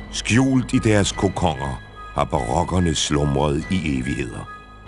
Skjult i deres kokonger har barokkerne slumret i evigheder.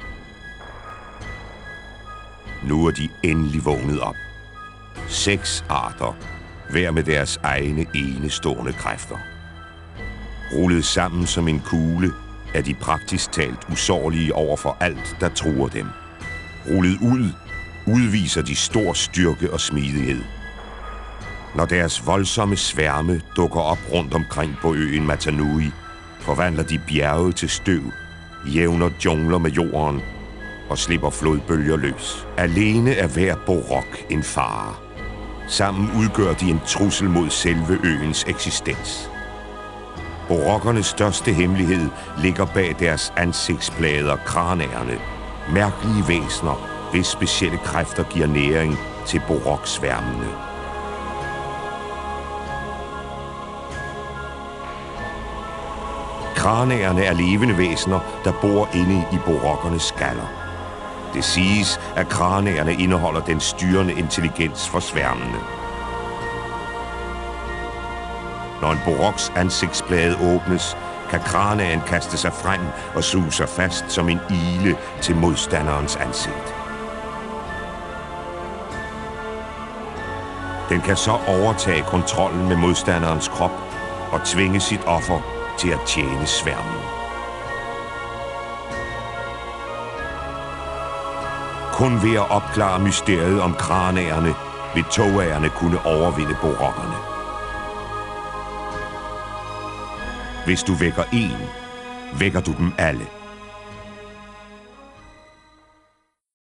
Nu er de endelig vågnet op. 6 arter, hver med deres egne enestående kræfter. Rullet sammen som en kugle er de praktisk talt usårlige over for alt, der truer dem. Rullet ud udviser de stor styrke og smidighed. Når deres voldsomme sværme dukker op rundt omkring på øen Mata Nui, forvandler de bjerge til støv, jævner jungler med jorden og slipper flodbølger løs. Alene er hver borok en fare. Sammen udgør de en trussel mod selve øens eksistens. Borokkernes største hemmelighed ligger bag deres ansigtsplader, kranierne, mærkelige væsener, hvis specielle kræfter giver næring til boroksværmene. Kranierne er levende væsener, der bor inde i borokkernes skaller. Det siges, at kranierne indeholder den styrende intelligens for sværmene. Når en boroks ansigtsplade åbnes, kan kranieren kaste sig frem og suge sig fast som en ile til modstanderens ansigt. Den kan så overtage kontrollen med modstanderens krop og tvinge sit offer til at tjene sværmen. Kun ved at opklare mysteriet om kranierne vil togagerne kunne overvinde borokkerne. Hvis du vækker en, vækker du dem alle.